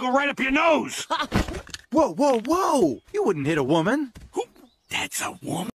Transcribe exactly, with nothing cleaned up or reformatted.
go right up your nose. Whoa, whoa, whoa! You wouldn't hit a woman. That's a woman?